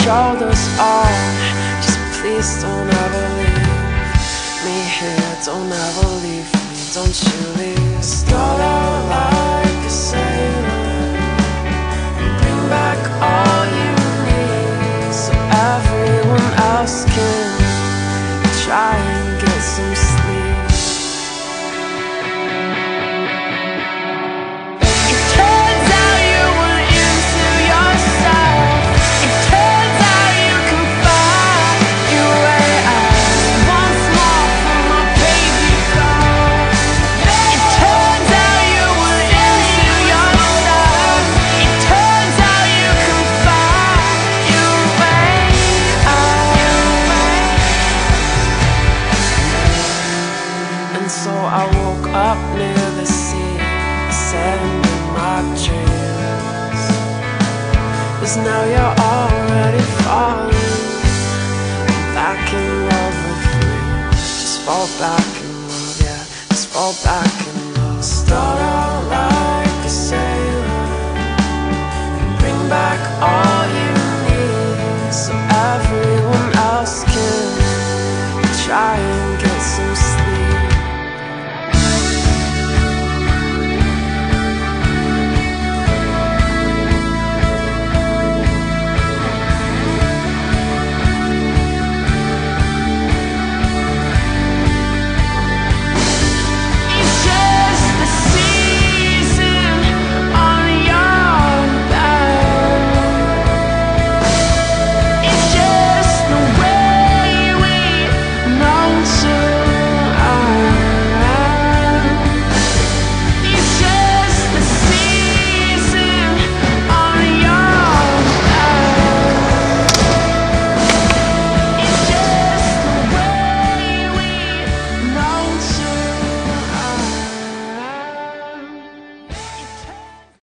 shoulders on. Just please don't ever leave me here. Don't ever leave me, don't you leave. Start out like a sailor and bring back all you need, so everyone else can try and get some sleep. So I woke up near the sea, sand in my dreams. 'Cause now you're already falling back in love with me. Just fall back in love, yeah, just fall back in love. Start out like a sailor and bring back all